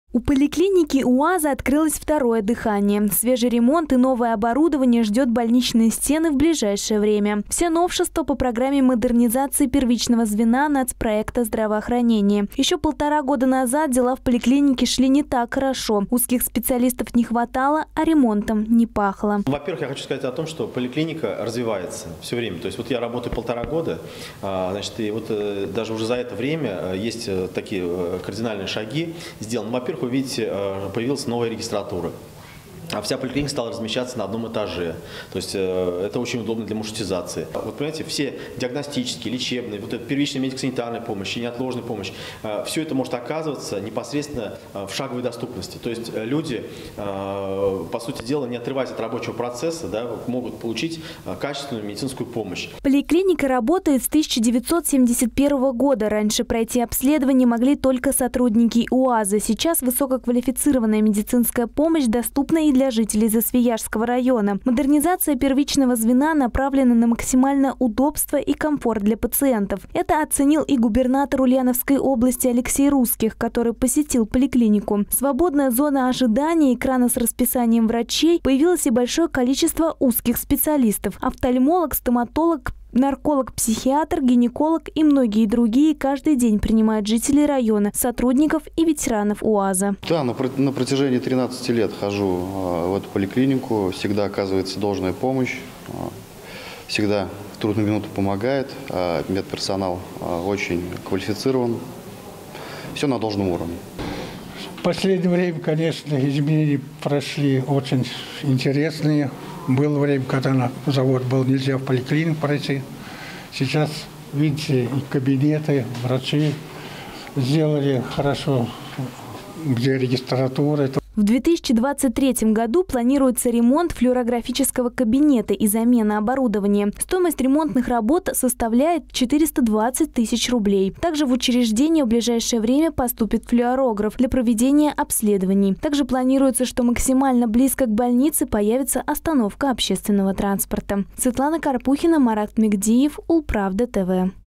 У поликлиники УАЗа открылось второе дыхание. Свежий ремонт и новое оборудование ждет больничные стены в ближайшее время. Все новшества по программе модернизации первичного звена нацпроекта здравоохранения. Еще 1,5 года назад дела в поликлинике шли не так хорошо. Узких специалистов не хватало, а ремонтом не пахло. Во-первых, я хочу сказать о том, что поликлиника развивается все время. То есть вот я работаю 1,5 года, значит, и вот даже уже за это время есть такие кардинальные шаги сделаны. Во-первых, вы видите, появилась новая регистратура. А вся поликлиника стала размещаться на одном этаже. То есть это очень удобно для маршрутизации. Вот понимаете, все диагностические, лечебные, вот эта первичная медико-санитарная помощь и неотложная помощь, все это может оказываться непосредственно в шаговой доступности. То есть люди, по сути дела, не отрываясь от рабочего процесса, да, могут получить качественную медицинскую помощь. Поликлиника работает с 1971 года. Раньше пройти обследование могли только сотрудники УАЗа. Сейчас высококвалифицированная медицинская помощь доступна и для жителей Засвияжского района. Модернизация первичного звена направлена на максимальное удобство и комфорт для пациентов. Это оценил и губернатор Ульяновской области Алексей Русских, который посетил поликлинику. Свободная зона ожидания, экраны с расписанием врачей, появилось и большое количество узких специалистов. Офтальмолог, стоматолог, нарколог, психиатр, гинеколог и многие другие каждый день принимают жителей района, сотрудников и ветеранов УАЗа. Да, на протяжении 13 лет хожу в эту поликлинику, всегда оказывается должная помощь, всегда в трудную минуту помогает, медперсонал очень квалифицирован, все на должном уровне. В последнее время, конечно, изменения прошли очень интересные. Было время, когда на завод был нельзя в поликлинику пройти. Сейчас, видите, и кабинеты, врачи сделали хорошо, где регистратура. В 2023 году планируется ремонт флюорографического кабинета и замена оборудования. Стоимость ремонтных работ составляет 420 тысяч рублей. Также в учреждение в ближайшее время поступит флюорограф для проведения обследований. Также планируется, что максимально близко к больнице появится остановка общественного транспорта. Светлана Карпухина, Марат Мегдиев, Улправда ТВ.